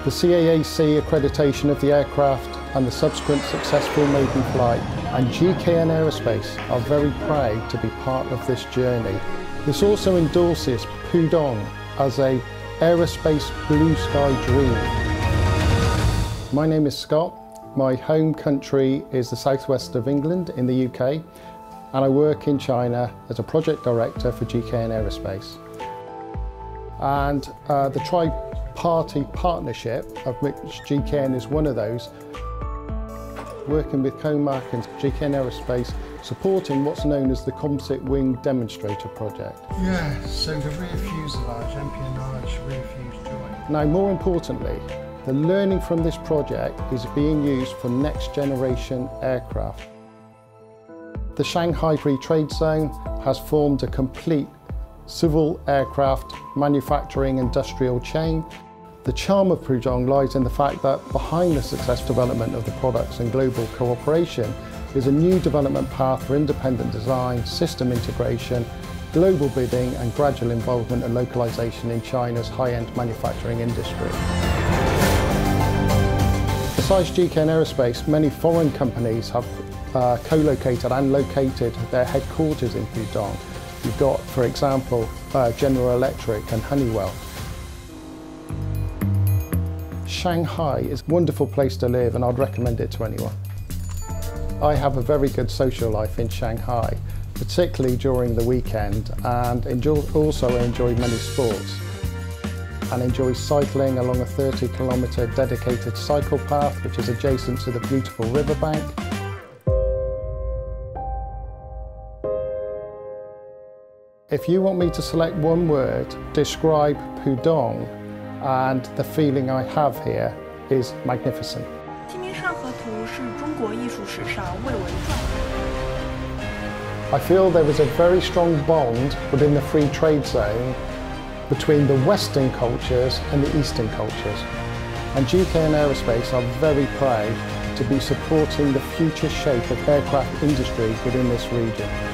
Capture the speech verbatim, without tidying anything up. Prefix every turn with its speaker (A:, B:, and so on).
A: The C A A C accreditation of the aircraft and the subsequent successful maiden flight, and G K N Aerospace are very proud to be part of this journey. This also endorses Pudong as a aerospace blue sky dream. My name is Scott. My home country is the southwest of England in the U K, and I work in China as a project director for G K N Aerospace. And uh, the tri-party partnership, of which G K N is one of those, working with COMAC and G K N Aerospace, supporting what's known as the Composite Wing Demonstrator Project.
B: Yeah, so the rear fuselage, empennage, rear fuse joint.
A: Now, more importantly, the learning from this project is being used for next generation aircraft. The Shanghai Free Trade Zone has formed a complete civil aircraft manufacturing industrial chain. The charm of Pudong lies in the fact that behind the successful development of the products and global cooperation is a new development path for independent design, system integration, global bidding and gradual involvement and localization in China's high-end manufacturing industry. Besides G K N Aerospace, many foreign companies have uh, co-located and located their headquarters in Pudong. You've got, for example, uh, General Electric and Honeywell. Shanghai is a wonderful place to live and I'd recommend it to anyone. I have a very good social life in Shanghai, particularly during the weekend, and enjoy, also enjoy many sports and enjoy cycling along a thirty kilometre dedicated cycle path which is adjacent to the beautiful riverbank. If you want me to select one word to describe Pudong and the feeling I have here, is magnificent. I feel there is a very strong bond within the free trade zone between the Western cultures and the Eastern cultures. And G K N Aerospace are very proud to be supporting the future shape of aircraft industry within this region.